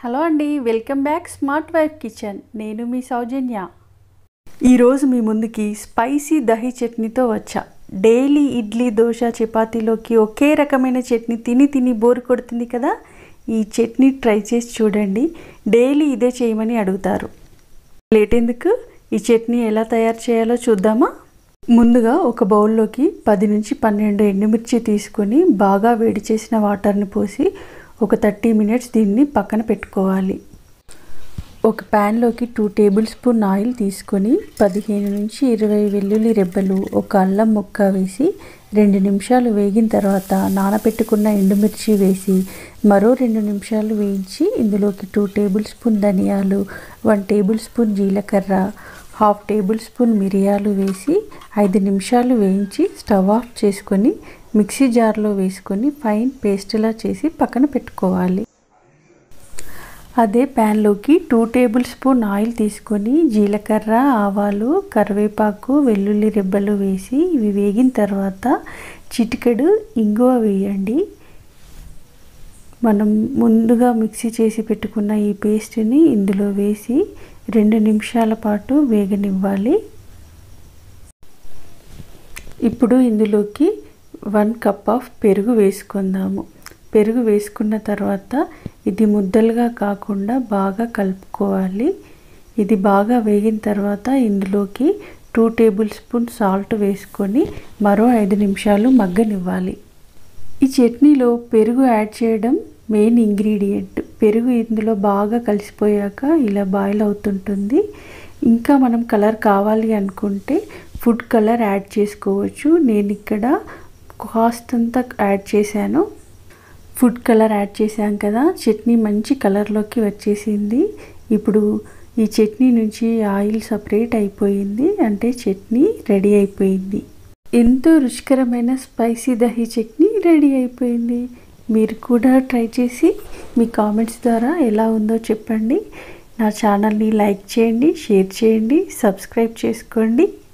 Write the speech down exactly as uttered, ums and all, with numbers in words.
Hello అండి, welcome back smart wife kitchen. నేను మీ సౌజన్య. ఈరోజు మీ ముందుకి స్పైసీ దహి చట్నీతో వచ్చా. డైలీ ఇడ్లీ, దోశ, చపాతీలోకి ఒకే రకమైన చట్నీ తిని తిని బోర్ కొడుతుంది కదా. ఈ చట్నీ ట్రై చేసి చూడండి. డైలీ ఇదే చేయమని అడుగుతారు. లేట్ ఎందుకు, ఈ చట్నీ ఎలా తయారు చేయాలో చూద్దామా. ముందుగా ఒక బౌల్లోకి పది నుంచి పన్నెండు ఎండుమిర్చి తీసుకొని బాగా వేడి చేసిన వాటర్ని పోసి ఒక థర్టీ మినిట్స్ దీన్ని పక్కన పెట్టుకోవాలి. ఒక ప్యాన్లోకి టూ టేబుల్ స్పూన్ ఆయిల్ తీసుకొని పదిహేను నుంచి ఇరవై వెల్లుల్లి రెబ్బలు, ఒక అల్లం ముక్క వేసి రెండు నిమిషాలు వేగిన తర్వాత నానబెట్టుకున్న ఎండుమిర్చి వేసి మరో రెండు నిమిషాలు వేయించి ఇందులోకి టూ టేబుల్ స్పూన్ ధనియాలు, వన్ టేబుల్ స్పూన్ జీలకర్ర, హాఫ్ టేబుల్ స్పూన్ మిరియాలు వేసి ఐదు నిమిషాలు వేయించి స్టవ్ ఆఫ్ చేసుకొని మిక్సీ జార్లో వేసుకొని ఫైన్ పేస్ట్లా చేసి పక్కన పెట్టుకోవాలి. అదే ప్యాన్లోకి టూ టేబుల్ స్పూన్ ఆయిల్ తీసుకొని జీలకర్ర, ఆవాలు, కరివేపాకు, వెల్లుల్లి రెబ్బలు వేసి ఇవి వేగిన తర్వాత చిటికెడు ఇంగువ వేయండి. మనం ముందుగా మిక్సీ చేసి పెట్టుకున్న ఈ పేస్ట్ని ఇందులో వేసి రెండు నిమిషాల పాటు వేగనివ్వాలి. ఇప్పుడు ఇందులోకి వన్ కప్ ఆఫ్ పెరుగు వేసుకుందాము. పెరుగు వేసుకున్న తర్వాత ఇది ముద్దలుగా కాకుండా బాగా కలుపుకోవాలి. ఇది బాగా వేగిన తర్వాత ఇందులోకి టూ టేబుల్ స్పూన్ సాల్ట్ వేసుకొని మరో ఐదు నిమిషాలు మగ్గనివ్వాలి. ఈ చట్నీలో పెరుగు యాడ్ చేయడం మెయిన్ ఇంగ్రీడియంట్. పెరుగు ఇందులో బాగా కలిసిపోయాక ఇలా బాయిల్ అవుతుంటుంది. ఇంకా మనం కలర్ కావాలి అనుకుంటే ఫుడ్ కలర్ యాడ్ చేసుకోవచ్చు. నేను ఇక్కడ కాస్తంత యాడ్ చేశాను. ఫుడ్ కలర్ యాడ్ చేశాం కదా, చట్నీ మంచి కలర్లోకి వచ్చేసింది. ఇప్పుడు ఈ చట్నీ నుంచి ఆయిల్ సపరేట్ అయిపోయింది, అంటే చట్నీ రెడీ అయిపోయింది. ఎంతో రుచికరమైన స్పైసీ దహి చట్నీ రెడీ అయిపోయింది. మీరు కూడా ట్రై చేసి మీ కామెంట్స్ ద్వారా ఎలా ఉందో చెప్పండి. నా ఛానల్ని లైక్ చేయండి, షేర్ చేయండి, సబ్స్క్రైబ్ చేసుకోండి.